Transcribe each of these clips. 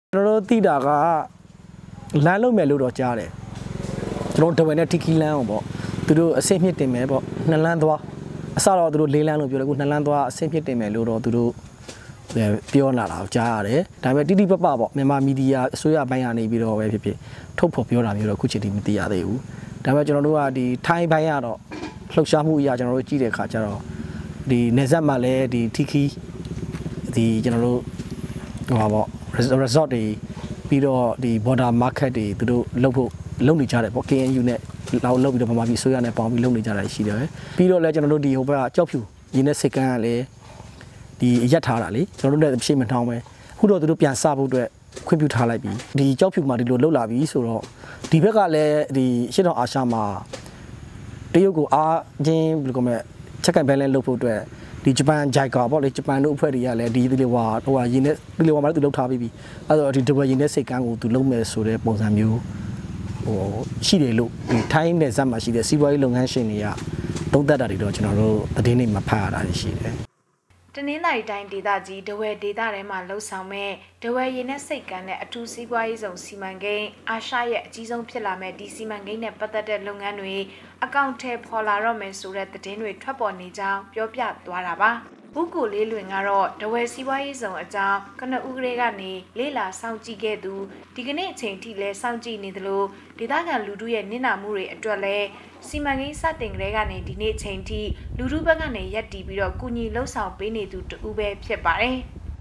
เราตีดากล้านลูกแม่ลูกดอกจ้าเลยเราทำไมเนี่ยที่ขี้ล้านบ่ตัวเส้นพิษเต็มไหมบ่นั่นล้านตัวสาวเราตัวเลี้ยงล้านลูกอยู่แล้วกูนั่นล้านตัวเส้นพิษเต็มไหมลูกเราตัวเปียวหน้าเราจ้าเลยแต่แบบที่ป้าบอกแม่มีเดียสุยาใบอันนี้บีโร่ไว้พี่ทุบพอเปียวหน้ามีเราคู่จิตมีตีอะไรอยู่แต่แบบเราดูว่าดีไทยใบอันเราลูกสาวผู้ยาเราจีเด็กขาจ้าเราดีเนซัมมาเลยดีที่ขี้ดีเราว่าบ่resort ดีပြီးတော့ဒီ border market တွေသူတို့လုပ်နေကြတယ်ပေါ့ KNU နဲ့လောက်လုပ်ပြီးတော့ဗမာပြည်ဆွေးရနဲ့ပေါင်းပြီးလုပ်နေကြတာရှိတယ်ပြီးတော့လည်းကျွန်တော်တို့ဒီဟိုဘက်ကကြောက်ဖြူရင်းနဲ့စိတ်ကန်းကလည်းဒီရက်ထားတာလေကျွန်တော်တို့လည်းရှေ့မနှောင်းပဲအခုတော့သူတို့ပြန်စဖို့အတွက်ခွင့်ပြုထားလိုက်ပြီဒီကြောက်ဖြူမှာဒီလိုလှုပ်လာပြီဆိုတော့ဒီဘက်ကလည်းဒီရှစ်တော်အာရှမှာတရုတ်ကိုအားချင်းဘယ်လိုကောမလဲချက်ကဘဲလဲလုပ်ဖို့အတွက်ဒီဂျပန်ဂျိုက်ကာပေါ့လေဂျပန်တို့အဖွဲ့တွေကလည်းဒီလေဝါဟိုရင်းနဲ့ဒီလေဝါမှာလည်းသူလှုပ်ထားပြီးပြီအဲ့တော့ဒီဒဘရင်းနဲ့စိတ်ကန်းကိုသူလှုပ်မယ်ဆိုတဲ့ပုံစံမျိုးဟိုရှိတယ်လို့ဒီထိုင်းနယ်စပ်မှာရှိတဲ့စီးပွားရေးလုပ်ငန်းရှင်တွေကသုံးသပ်တာတွေတော့ကျွန်တော်တို့သတင်းတွေမှာဖတ်ရတာရှိတယ်တနင်္သာရီတိုင်းဒေသကြီးဒဝဲဒေသထဲမှာလှုပ်ဆောင်မဲ့ဒဝဲရင်းနဲ့စိတ်ကန်းနဲ့အထူးစီးပွားရေးဆောင်စီမံကိန်းအာရှရဲ့အကြီးဆုံးဖြစ်လာမဲ့ဒီစီမံကိန်းနဲ့ပတ်သက်တဲ့လုပ်ငန်းတွေအကောင့်ထဲပေါ်လာတော့မယ်ဆိုတဲ့သတင်းတွေထွက်ပေါ်နေကြောင်းပြောပြသွားတာပါဘူးကိုလေးလွင်ကတော့ဒဝဲစီးပွားရေးဆောင်အကြောင်းကနဦးကလေးကနေလေးလာစောင့်ကြည့်ခဲ့သူဒီကနေ့အချိန်ထိလဲစောင့်ကြည့်နေသလိုဒေသခံလူထုရဲ့နစ်နာမှုတွေအတွက်လဲစီမံကိန်းစတင်ကလေးကနေဒီနေ့အချိန်ထိလူထုဘက်ကနေရက်တီပြီးတော့ကုညီလှုပ်ဆောင်ပေးနေသူတူပဲဖြစ်ပါတယ်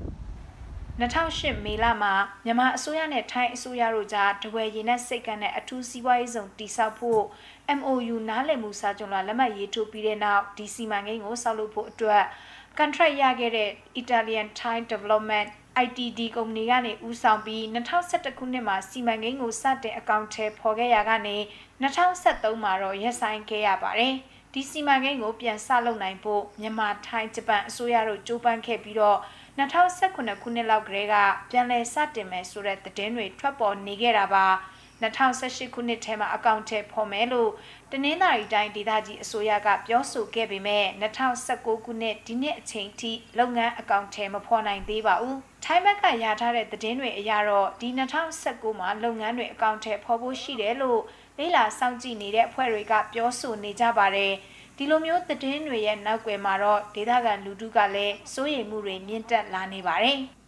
2008မေလမှာမြန်မာအစိုးရနဲ့ထိုင်းအစိုးရတို့ကြားတဝဲရင်းနဲ့စိတ်ကန်းနဲ့အထူးစီးပွားရေးဆောင်တည်ဆောက်ဖို့ MOU နားလည်မှုစာချုပ်လက်မှတ်ရေးထိုးပြီးတဲ့နောက်ဒီစီမံကိန်းကိုဆောက်လုပ်ဖို့အတွက်contract ရခဲ့တဲ့ Italian Thai Development ITD ကုမ္ပဏီကနေဦးဆောင်ပြီး2011ခုနှစ်မှာစီမံကိန်းကိုစတင်အကောင့်ထဲပေါ်ခဲ့ရာကနေ2013မှာတော့ရပ်ဆိုင်းခဲ့ရပါတယ်။ဒီစီမံကိန်းကိုပြန်စလုပ်နိုင်ဖို့မြန်မာထိုင်းဂျပန်အစိုးရတို့ကြိုးပမ်းခဲ့ပြီးတော့2019ခုနှစ်လောက်ကတည်းကပြန်လည်စတင်မယ်ဆိုတဲ့သတင်းတွေထွက်ပေါ်နေခဲ့တာပါ2018ခုနှစ်ထဲမှာအကောင့်ထဲပေါ်မယ်လို့တနင်္သာရီတိုင်းဒေသကြီးအစိုးရကပြောဆိုခဲ့ပေမဲ့2019ခုနှစ်ဒီနှစ်အချိန်ထိလုပ်ငန်းအကောင့်ထဲမဖော်နိုင်သေးပါဘူး။ထိုင်းဘက်ကရထားတဲ့သတင်းတွေအရတော့ဒီ2019မှာလုပ်ငန်းတွေအကောင့်ထဲဖော်ဖို့ရှိတယ်လို့လေးလာစောင့်ကြည့်နေတဲ့အဖွဲ့တွေကပြောဆိုနေကြပါတယ်။ဒီလိုမျိုးသတင်းတွေရဲ့နောက်ွယ်မှာတော့ဒေသခံလူထုကလည်းစိုးရိမ်မှုတွေမြင့်တက်လာနေပါတယ်။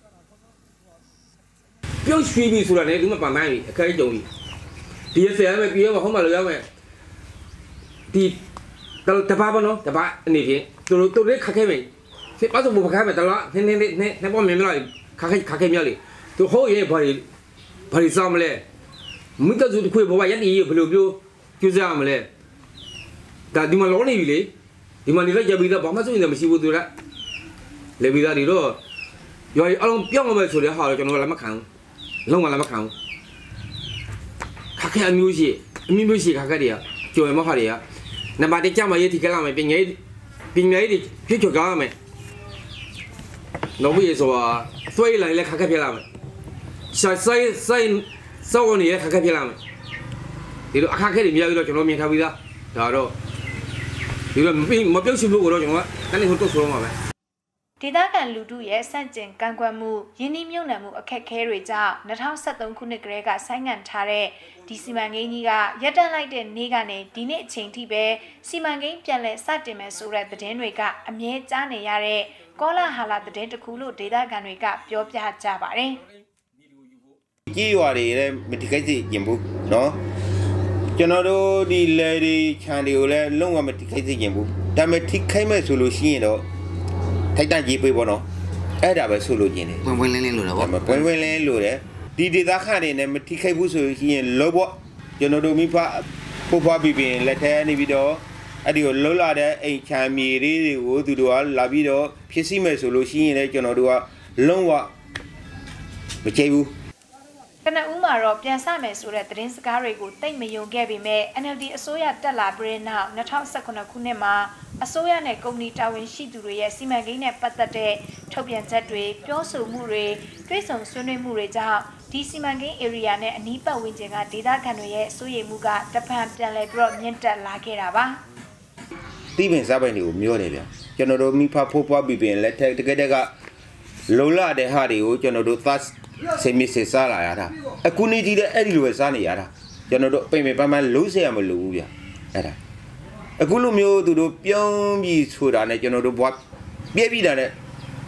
ပြုတ်ရွှေပြီဆိုတာလည်းဒီမှာပန်ပန်းပြီအခက်ကြုံပြီဒီဆရာမဲ့ပြေတော့ဟောမှလို့ရမယ်ဒီတပါပါနော်တပါအနေဖြင့်သူတို့ခက်ခဲမယ်ဖြစ်ပါဆိုဘခါမယ်တလားနေပေါ်မြင်မလားခက်ခဲမြလေသူဟိုရဲ့ဘာတွေစောင်းမလဲမိတစုတခွေဘဝရက်ဒီဘယ်လိုပြောကျူးစားမလဲဒါဒီမှာလောနေပြီလေဒီမှာနေလိုက်ကြပြီးတော့ဘာမှစိုးရင်မရှိဘူးသူကလေပြီးသားဒီတော့ရွာအလုံးပြောင်းအောင်ပဲဆိုတဲ့ဟာတော့ကျွန်တော်လည်းမခံဘူးလုံးဝလည်းမခံဘူးခက်ခဲအမျိုးရှိခက်ခဲတွေကကြော်ရမဟာတွေကနံပါတ်1ကြမှာရေးထိကြလာမယ်ပညာရေးပြည့်ချော်ကြရမယ်နောက်ပြီးဆိုတာသွေးလိုက်လည်းခက်ခဲပြလာမယ်စိုက်စောင်းနေလည်းခက်ခဲပြလာမယ်ဒီလိုအခက်ခဲတွေများပြီးတော့ကျွန်တော်မြင်ထားပြီးသားဒါတော့ဒီလိုမပြုတ်ရှိဖို့တော့ကျွန်တော်ကတနေ့ဟိုတော့ဆိုတော့မှာပဲဒေသခံလူထုရဲ့စန့်ကျင်ကန့်ကွက်မှုယင်းနှိမ့်မြုံနှံမှုအခက်အခဲတွေကြောင့်2013ခုနှစ်ကတည်းကဆိုင်းငံ့ထားတဲ့ဒီစီမံကိန်းကြီးကရပ်တန့်လိုက်တဲ့နေ့ကနေဒီနေ့အချိန်ထိပဲစီမံကိန်းပြန်လည်စတင်မယ်ဆိုတဲ့သတင်းတွေကအမြဲကြားနေရတဲ့ကောလာဟာလာသတင်းတစ်ခုလို့ဒေသခံတွေကပြောပြကြပါတယ်။ကြီးရွာတွေလည်းမတိကိစ္စရင်ဘူးနော်ကျွန်တော်တို့ဒီလေဒီခြံတွေကိုလည်းလုံးဝမတိကိစ္စရင်ဘူးဒါပေမဲ့ထိခိုက်မဲ့ဆိုလို့ရှိရင်တော့ထိုက်တန့်ကြီးပေးပေါ့နော်အဲ့ဒါပဲဆိုလို့ကျင်တယ်ဝင်လင်းလို့တော့ဗောဝင်လင်းလို့တယ်ဒီဒေသခန့်တွေနဲ့မထိခိုက်ဘူးဆိုရင်လောပေါ့ကျွန်တော်တို့မိဖဖို့ဖွားပြီးပြင်လက်ထဲနေပြီးတော့အဲ့ဒီကိုလှုပ်လာတဲ့အိမ်ချမ်းမြေတွေကိုသူတို့ကလာပြီးတော့ဖြစ်စီမဲ့ဆိုလို့ရှိရင်လည်းကျွန်တော်တို့ကလုံးဝမချိဘူးကနဦးမှာတော့ပြန်ဆမယ်ဆိုတဲ့သတင်းစကားတွေကိုတိတ်မယုံခဲ့ပေမဲ့ NLD အစိုးရတက်လာပြီးနောက်2019ခုနှစ်မှာအစိုးရနဲ့ကုမ္ပဏီတာဝန်ရှိသူတွေရဲ့စီမံကိန်းနဲ့ပတ်သက်တဲ့ထုတ်ပြန်ချက်တွေပြောဆိုမှုတွေတွဲဆောင်ဆွေးနွေးမှုတွေကြောင့်ဒီစီမံကိန်း area နဲ့အနီးပတ်ဝန်းကျင်ကဒေသခံတွေရဲ့စိုးရိမ်မှုကတပံပြန်လဲပြီးတော့မြင့်တက်လာခဲ့တာပါတီးပင်စားပိုင်တွေကိုမျောတယ်ဗျကျွန်တော်တို့မိဖဖို့ပွားပြီးပြင်လက်ထက်တကယ်တကလုံလာတဲ့ဟာတွေကိုကျွန်တော်တို့စိတ်မစစ်စားလာရတာအခုနေကြီးတဲ့အဲ့ဒီလိုပဲစားနေရတာကျွန်တော်တို့ပိန်ပိန်ပန်းပန်းလုံးစေရမလို့ဘူးဗျအဲ့ဒါအခုလိုမျိုးသူတို့ပြောင်းပြီးဆိုတာနဲ့ကျွန်တော်တို့ဘွားပြည့်ပြီးတာနဲ့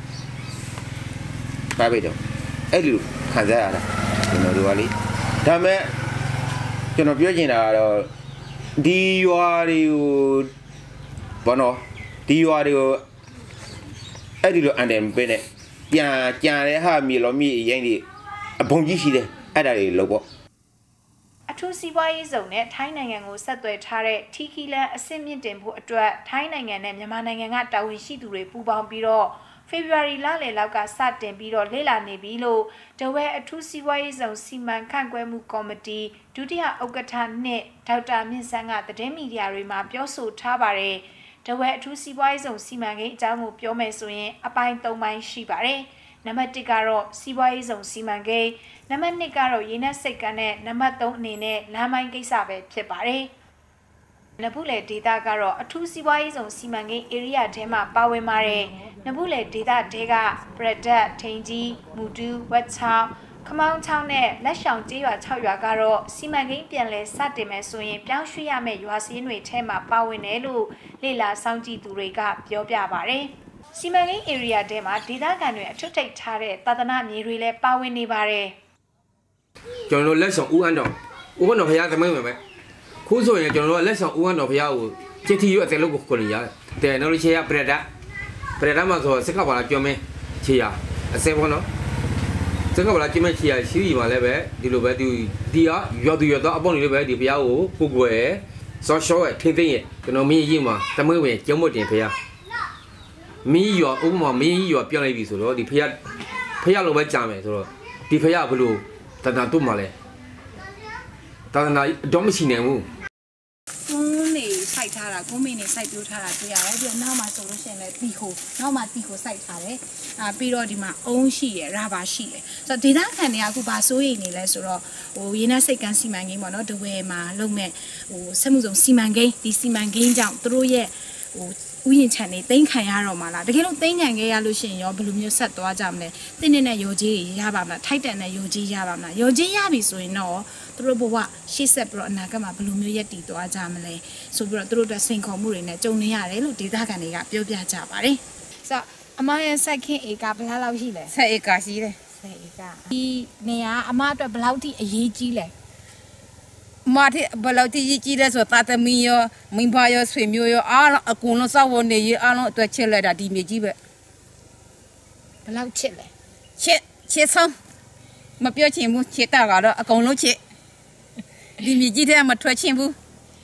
ပါပဲတော့အဲ့လိုခံစားရတာကျွန်တော်တို့ကလေဒါမဲ့ကျွန်တော်ပြောချင်တာကတော့ဒီရွာတွေကိုဘောနော်ဒီရွာတွေကိုအဲ့ဒီလိုအန်တယ်ပေးနဲ့ပြန်ကြံတဲ့ဟာမြေလောမြေရင်ဒီအဘုံကြီးရှိတယ်အဲ့ဒါတွေလို့ပေါ့အထူးစီးပွားရေးဇုံနဲ့ထိုင်းနိုင်ငံကိုဆက်သွယ်ထားတဲ့ထီခီလန်အဆင့်မြင့်တင်ဖို့အတွက်ထိုင်းနိုင်ငံနဲ့မြန်မာနိုင်ငံကတာဝန်ရှိသူတွေပူးပေါင်းပြီးတော့ဖေဖော်ဝါရီလလယ်လောက်ကစတင်ပြီးတော့လေ့လာနေပြီလို့ဒဝဲအထူးစီးပွားရေးဇုံစီမံခန့်ခွဲမှုကော်မတီဒုတိယဥက္ကဋ္ဌနဲ့ဒေါက်တာမြင့်ဆန်းကသတင်းမီဒီယာတွေမှာပြောဆိုထားပါတယ်ဒဝဲအထူးစီးပွားရေးဇုံစီမံကိန်းအကြောင်းကိုပြောမယ်ဆိုရင်အပိုင်း၃ပိုင်းရှိပါတယ်နံပါတ်1ကတော့စီးပွားရေးဇုံစီမံကိန်းနံပါတ်2ကတော့ရေနက်စိတ်ကမ်းနဲ့နံပါတ်3အနေနဲ့လမ်းပိုင်းကိစ္စပဲဖြစ်ပါတယ်နဘူးလေဒေတာကတော့အထူးစီးပွားရေးဇုံစီမံကိန်း area ထဲမှာပါဝင်ပါတယ်နဘူးလေဒေတာတဲကပရဒတ်ထိန်ကြီးမူတူဝက်ချောင်းခမောင်းချောင်းနဲ့လက်ရှောင်ကျေးရွာ6ရွာကတော့စီမံကိန်းပြန်လည်စတင်မယ်ဆိုရင်ပြောင်းရွှေ့ရမယ့်ရွာစင်းတွေထဲမှာပါဝင်တယ်လို့လေ့လာစောင့်ကြည့်သူတွေကပြောပြပါတယ်စီမံကိန်း area ထဲမှာဒေသခံတွေအထွတ်ထိပ်ထားတဲ့သာသနာမြေတွေလည်းပါဝင်နေပါတယ်ကျွန်တော်လက်ဆောင်ဦးအန်းတော်ဘုရားသမိုင်းပဲခုဆိုရင်ကျွန်တော်တို့လက်ဆောင်ဦးအန်းတော်ဘုရားကိုချစ်တီရွတ်တဲ့လို့ကိုခေါ်နေရတယ်နော်ချေရပရဒတ်မှာဆိုစက်ကပါလာကြွမဲချေရအစဲဘောနော်စက်ကပါလာကြွမဲချေရရှိပြီမှာလည်းပဲဒီလိုပဲဒီရွတ်တော့အပေါင်းတွေလည်းပဲဒီဘုရားကိုကိုကိုယ်စောရှောရဲ့ထိမ့်သိမ့်ရဲ့ကျွန်တော်မင်းကြီးမှာသမိုင်းဝင်ကျုံမတင်ဘုရားမင်းရွာဥပမာမင်းရွာပြောင်းလိုက်ပြီဆိုတော့ဒီဖះလိုပဲကြာမယ်ဆိုတော့ဒီဖះဘလို့တဏ္ဍာတို့မှလဲတဏ္ဍာတော့မရှိနိုင်ဘူးကုန်းနေစိုက်ထားတာကုန်းမင်းနေစိုက်ပြိုးထားတာတွေ့ရတယ်ပြီးတော့နောက်မှာဆိုလို့ရှိရင်လည်းတီဟိုနောက်မှာတီဟိုစိုက်ထားတယ်ပြီးတော့ဒီမှာအုံးရှိရယ်ရာဘာရှိရယ်ဆိုတော့ဒေသခံတွေကအခုဘာစိုးရိမ်နေလဲဆိုတော့ဟိုရေနက်စိတ်ကန်းစီမံကိန်းပေါ့နော်ဒဝဲမှာလုပ်မဲ့ဟိုစက်မှုစုံစီမံကိန်းဒီစီမံကိန်းကြောင့်သူတို့ရဲ့ဟိုဥယျာဉ်ခြံနေတိမ့်ခံရတော့မှာလားတကယ်လို့တိမ့်ခံခဲ့ရလို့ရှိရင်ရောဘယ်လိုမျိုးဆက်သွားကြမလဲတင်းနဲ့ရောကြီးရပါမလားထိုက်တန်တဲ့ရောကြီးရပါမလားရောကြီးရပြီဆိုရင်တော့သူတို့ဘဝရှေ့ဆက်ပြီးတော့အနာဂတ်မှာဘယ်လိုမျိုးရက်တည်သွားကြမလဲဆိုပြီးတော့သူတို့အတွက်စိန်ခေါ်မှုတွေနဲ့ကြုံနေရတယ်လို့ဒေသခံတွေကပြောပြကြပါတယ်ဆိုတော့အမရဲ့စိုက်ခင်းဧကဘယ်လောက်ရှိလဲ 10ဧကရှိတယ် 10ဧကဒီနေရာအမအတွက်ဘယ်လောက်ထိအရေးကြီးလဲမာတိဘလောက်တိကြီးလဲဆိုတာသမီးရောမိဘရောဆွေမျိုးရောအားလုံးအကုန်လုံးစောက်ဝနေရအားလုံးအတွက်ချစ်လိုက်တာဒီမြေကြီးပဲဘလောက်ချစ်လဲချစ်ဆုံးမပြောချင်ဘူးချစ်တာကတော့အကုန်လုံးချစ်ဒီမြေကြီးထဲမှာထွက်ချင်ဘူး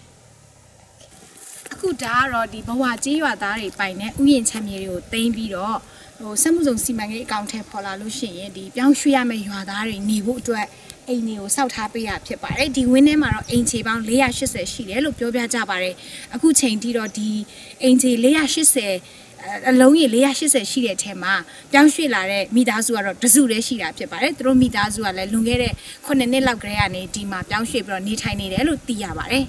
အခုဒါကတော့ဒီဘဝကျေးရွာသားတွေပိုင်တဲ့ဥယျာဉ်ချမ်းမြေတွေကိုသိမ်းပြီးတော့ဟိုစက်မှုစုံစီမံကိန်းအကောင့်ထဲပေါ်လာလို့ရှိရင်ဒီပြောင်းရွှေ့ရမယ့်ရွာသားတွေနေဖို့အတွက်အိမ်တွေကိုစောက်ထားပေးရဖြစ်ပါတယ်ဒီဝင်းထဲမှာတော့အိမ်ခြေပေါင်း480ရှိတယ်လို့ပြောပြကြပါတယ်အခုချိန်ထိတော့ဒီအိမ်ခြေ480အလုံးကြီး480ရှိတဲ့အထက်မှာပြောင်းရွှေ့လာတဲ့မိသားစုကတော့တစုတည်းရှိတာဖြစ်ပါတယ်သူတို့မိသားစုကလည်းလွန်ခဲ့တဲ့9နှစ်လောက်ကတည်းကနေဒီမှာပြောင်းရွှေ့ပြီးတော့နေထိုင်နေတယ်လို့သိရပါတယ်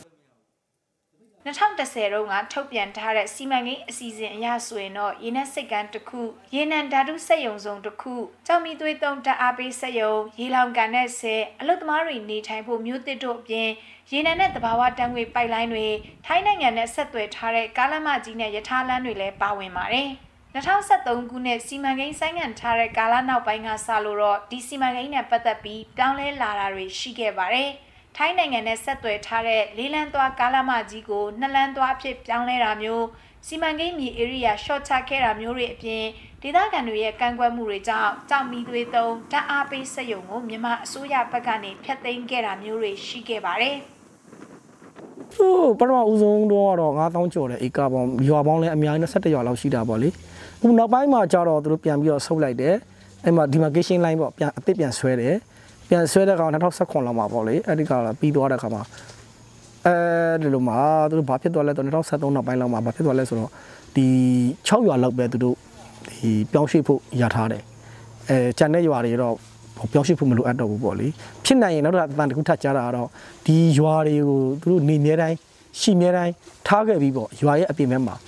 2010တုန်းကထုတ်ပြန်ထားတဲ့စီမံကိန်းအစီအစဉ်အရဆိုရင်တော့ရေနက်စိတ်ကမ်းတစ်ခုရေနံဓာတုစက်ရုံစုံတစ်ခုကြောင်မီသွေးသုံးဓာတ်အားပေးစက်ရုံရေလောင်ကန်တဲ့ဆဲအလုသမားတွေနေထိုင်ဖို့မြို့သစ်တို့အပြင်ရေနံနဲ့သဘာဝတန်းငွေပိုက်လိုင်းတွေထိုင်းနိုင်ငံနဲ့ဆက်သွယ်ထားတဲ့ကားလမ်းမကြီးနဲ့ရထားလမ်းတွေလည်းပါဝင်ပါတယ်2013ခုနှစ်စီမံကိန်းဆိုင်းငံ့ထားတဲ့ကာလနောက်ပိုင်းကစလို့တော့ဒီစီမံကိန်းနဲ့ပတ်သက်ပြီးပြောင်းလဲလာတာတွေရှိခဲ့ပါတယ်ထိုင်းနိုင်ငံနဲ့ဆက်သွယ်ထားတဲ့လေးလန်းသွားကားလမ်းမကြီးကိုနှစ်လန်းသွားအဖြစ်ပြောင်းလဲတာမျိုးစီမံကိန်းမြေ area short ချခဲ့တာမျိုးတွေအပြင်ဒေသခံတွေရဲ့ကန့်ကွက်မှုတွေကြောင့်ကြောင်မီသွေးသုံးဓာတ်အားပေးစက်ရုံကိုမြန်မာအစိုးရဘက်ကနေဖျက်သိမ်းခဲ့တာမျိုးတွေရှိခဲ့ပါတယ်။ပထမဦးဆုံးတော့9000ကျော်တဲ့ဧကပေါင်းရွာပေါင်းလည်းအများကြီး21ရွာလောက်ရှိတာပေါ့လေ။အခုနောက်ပိုင်းမှာကျတော့သူတို့ပြန်ပြီးတော့ဆုတ်လိုက်တယ်။အဲ့မှာ demarcation line ပေါ့ပြန်အသစ်ပြန်ဆွဲတယ်။ပြန်ဆွဲတဲ့ကောင်2019လောက်မှာပေါ့လေအဲ့ဒီကတော့ပြီးသွားတဲ့ခါမှာဒီလိုမှာသူတို့ဘာဖြစ်သွားလဲဆိုတော့2013နောက်ပိုင်းလောက်မှာဘာဖြစ်သွားလဲဆိုတော့ဒီ6ရွာလောက်ပဲသူတို့ဒီပြောင်းရွှေ့ဖို့ရထားတယ်ကျန်တဲ့ရွာတွေတော့ပြောင်းရွှေ့ဖို့မလိုအပ်တော့ဘူးပေါ့လေဖြစ်နိုင်ရင်နောက်တော့အတန်တခုထပ်ကြားတာကတော့ဒီရွာတွေကိုသူတို့နေမြဲတိုင်းရှိမြဲတိုင်းထားခဲ့ပြီးပေါ့ရွာရဲ့အပြင်ဘက်မှာ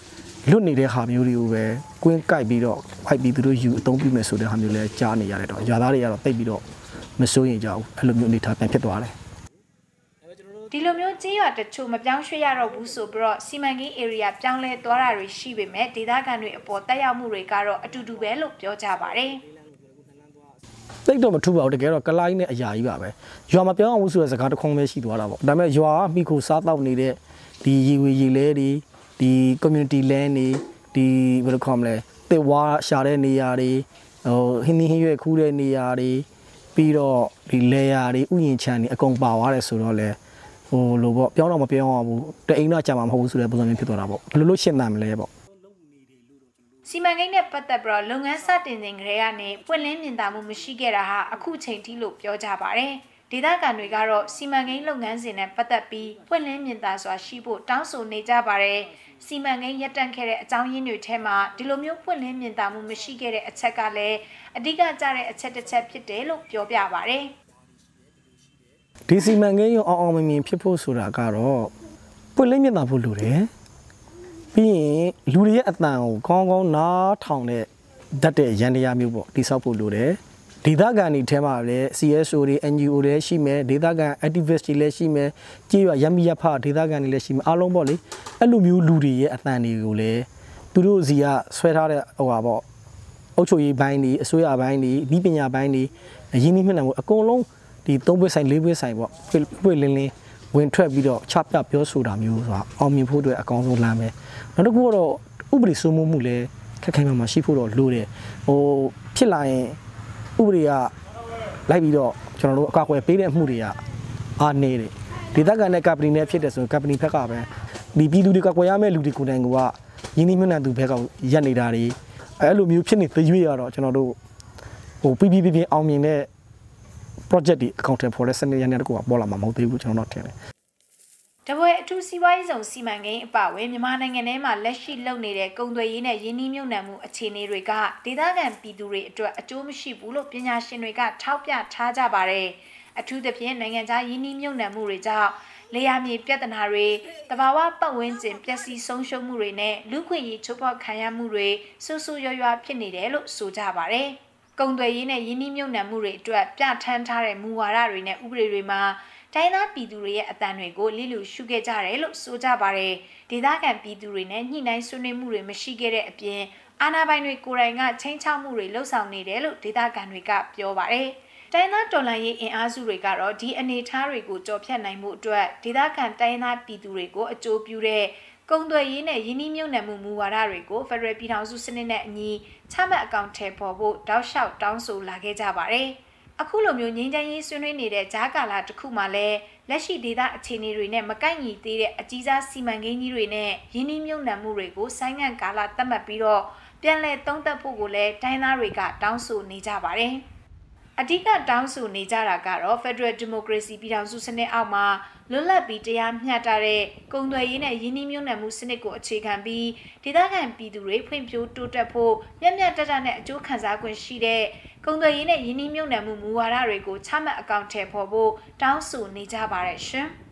လွတ်နေတဲ့ဟာမျိုးတွေကိုပဲကွင်းကိုက်ပြီးတော့ဖိုက်ပြီးသူတို့ယူအသုံးပြုမယ်ဆိုတဲ့ဟာမျိုးလဲကြားနေရတယ်တော့ရွာသားတွေကတော့တိတ်ပြီးတော့မစိုးရင်ကြဘူးအဲ့လိုမျိုးအနေထားပြန်ဖြစ်သွားတယ်ဒီလိုမျိုးကြေးရွာတချို့မပြောင်းရွှေ့ရတော့ဘူးဆိုပြီးတော့စီမံကိန်း area ပြောင်းလဲသွားတာတွေရှိပေမဲ့ဒေသခံတွေအပေါ်တက်ရောက်မှုတွေကတော့အတူတူပဲလို့ပြောကြပါတယ်တိတ်တော့မထူပါဘူးတကယ်တော့ကလိုင်းနဲ့အရာကြီးပါပဲရွာမပြောင်းအောင်ဆိုတဲ့စကားတစ်ခုပဲရှိသွားတာပေါ့ဒါပေမဲ့ရွာကမိခိုစားတောက်နေတဲ့ဒီရေဝေရေလဲတွေဒီ community land တွေဒီဘယ်လိုခေါ်မလဲတစ်ဝါရှာတဲ့နေရာတွေဟိုဟင်းဟင်းရွက်ခူးတဲ့နေရာတွေပြီးတော့ဒီလေယာတွေဥယျာဉ်ခြံတွေအကုန်ပါသွားတယ်ဆိုတော့လေဟိုလိုပေါ့ပြောင်းတော့မပြောင်းအောင်ဘူးတအိမ်တော့ကြာမှာမဟုတ်ဘူးဆိုတဲ့ပုံစံမျိုးဖြစ်သွားတာပေါ့ဘယ်လိုရှင်းနိုင်မလဲပေါ့စီမံကိန်းနဲ့ပတ်သက်ပြီးတော့လုပ်ငန်းစတင်စဉ်ကတည်းကနေပွင့်လင်းမြင်သာမှုမရှိခဲ့တာဟာအခုချိန်ထိလို့ပြောကြပါတယ်ဒေသခံတွေကတော့စီမံကိန်းလုပ်ငန်းစဉ်နဲ့ပတ်သက်ပြီးပွင့်လင်းမြင်သာစွာရှိဖို့တောင်းဆိုနေကြပါတယ်စီမံကိန်းရပ်တန့်ခဲ့တဲ့အကြောင်းရင်းတွေထဲမှာဒီလိုမျိုးပွင့်လင်းမြင်သာမှုမရှိခဲ့တဲ့အချက်ကလည်းအဓိကကျတဲ့အချက်တစ်ချက်ဖြစ်တယ်လို့ပြောပြပါတယ်ဒီစီမံကိန်းရောအောင်မြင်ဖြစ်ဖို့ဆိုတာကတော့ပွင့်လင်းမြင်သာဖို့လိုတယ်ပြီးရင်လူတွေရဲ့အတန်ကိုကောင်းကောင်းနားထောင်တဲ့ဓာတ်တဲ့ရန်တရားမျိုးပေါ့တိဆောက်ဖို့လိုတယ်ဒေသခံတွေထဲမှာလည်း CSO တွေ NGO တွေရှိမယ်ဒေသခံ activist တွေလည်းရှိမယ်ကြေးရွာရမီရဖဒေသခံတွေလည်းရှိမယ်အားလုံးပေါ့လေအဲ့လိုမျိုးလူတွေရဲ့အတန်တွေကိုလည်းသူတို့စီကဆွဲထားတဲ့ဟိုပါပေါ့အုပ်ချုပ်ရေးဘိုင်းတွေအစိုးရဘိုင်းတွေဤပညာဘိုင်းတွေရင်းနှီးမြှုပ်နှံမှုအကုန်လုံးဒီ3ဘွဲ့ဆိုင်4ဘွဲ့ဆိုင်ပေါ့ပွေလင်းလင်းဝင်ထွက်ပြီးတော့ချပြပြောဆိုတာမျိုးဆိုတာအောင်မြင်ဖို့အတွက်အကောင်းဆုံးလမ်းပဲနောက်တစ်ခုကတော့ဥပဒေစိုးမိုးမှုလည်းခက်ခဲမှရှိဖို့တော့လိုတယ်ဟိုဖြစ်လာရင်ဥပဒေကလိုက်ပြီးတော့ကျွန်တော်တို့အကွာကွယ်ပေးတဲ့မှုတွေကအားနေတယ်ဒေသခံနဲ့ကပ္ပဏီနဲ့ဖြစ်တဲ့ဆိုကပ္ပဏီဘက်ကပဲဒီပြည်သူတွေကကွယ်ရမယ့်လူတွေကိုယ်တိုင်ကရင်းနှီးမြှုပ်နှံသူဘက်ကရက်နေတာတွေအဲ့လိုမျိုးဖြစ်နေတဲ့ရွေးရတော့ကျွန်တော်တို့ဟိုပြအောင်မြင်တဲ့ project ဒီ account ဖော်တဲ့စနစ်ရတဲ့ကိုပေါ်လာမှာမဟုတ်သေးဘူးကျွန်တော်တို့ထင်တယ်တပွဲအထူးစီးပွားရေးဆောင်စီမံကိန်းအပအဝင်မြန်မာနိုင်ငံထဲမှာလက်ရှိလုပ်နေတဲ့ကုန်သွယ်ရေးနဲ့ယင်းနှိမ့်မြုပ်နှံမှုအခြေအနေတွေကဒေသခံပြည်သူတွေအတွက်အကျိုးမရှိဘူးလို့ပညာရှင်တွေကထောက်ပြထားကြပါတယ်။အထူးသဖြင့်နိုင်ငံခြားယင်းနှိမ့်မြုပ်နှံမှုတွေကြောင့်လေယာမြေပြဿနာတွေတဘာဝပတ်ဝန်းကျင်ပျက်စီးဆုံးရှုံးမှုတွေနဲ့လူခွင့်ရေးချိုးဖောက်ခံရမှုတွေဆူဆူရွရွဖြစ်နေတယ်လို့ဆိုကြပါတယ်။ကုန်သွယ်ရေးနဲ့ယင်းနှိမ့်မြုပ်နှံမှုတွေအတွက်ပြဋ္ဌာန်းထားတဲ့မူဝါဒတွေနဲ့ဥပဒေတွေမှာတိုင်းသားပြည်သူတွေရဲ့အတန်တွေကိုလိလူရှုခဲ့ကြတယ်လို့ဆိုကြပါတယ်ဒေသခံပြည်သူတွေနဲ့ညှိနှိုင်းဆွေးနွေးမှုတွေမရှိခဲ့တဲ့အပြင်အာဏာပိုင်တွေကိုယ်တိုင်ကချိန်ချောက်မှုတွေလှုပ်ဆောင်နေတယ်လို့ဒေသခံတွေကပြောပါတယ်တိုင်းသားတော်လှန်ရေးအင်အားစုတွေကတော့ဒီအနေအထားတွေကိုကြော်ဖြတ်နိုင်မှုအတွက်ဒေသခံတိုင်းသားပြည်သူတွေကိုအကျိုးပြုတဲ့ကုန်သွယ်ရေးနဲ့ယင်းနှိမ့်မြုပ်နှံမှုမူဝါဒတွေကိုဖက်ဒရယ်ပြည်ထောင်စုစနစ်နဲ့အညီချမှတ်အကောင့်ထဲပေါ်ဖို့တောက်လျှောက်တောင်းဆိုလာခဲ့ကြပါတယ်အခုလိုမျိုးငြိမ်းချမ်းရေးဆွေးနွေးနေတဲ့ဂျာကာလာတစ်ခုမှလည်းလက်ရှိဒေသအခြေအနေတွေနဲ့မကိုက်ညီသေးတဲ့အကြီးစားစီမံကိန်းကြီးတွေနဲ့ယင်းနှိမ့်မြုပ်နှံမှုတွေကိုဆိုင်းငံ့ကာလသတ်မှတ်ပြီးတော့ပြန်လည်သုံးသပ်ဖို့ကိုလည်းတိုင်းသားတွေကတောင်းဆိုနေကြပါတယ်။အဓိကတောင်းဆိုနေကြတာကတော့ Federal Democracy ပြည်ထောင်စုစနစ်အောက်မှာလွတ်လပ်ပြီးတရားမျှတတဲ့ကုန်သွယ်ရေးနဲ့ယင်းနှိမ့်မြုပ်နှံမှုစနစ်ကိုအခြေခံပြီးဒေသခံပြည်သူတွေဖွံ့ဖြိုးတိုးတက်ဖို့မျှမျှတတနဲ့အကျိုးခံစား권ရှိတဲ့ကုန်သွယ်ရေးနဲ့ယင်းနှိမ့်မြုပ်နှံမှုမူဝါဒတွေကိုချမှတ်အကောင့်ထဲပေါ်ဖို့တောင်းဆိုနေကြပါတယ်ရှင်။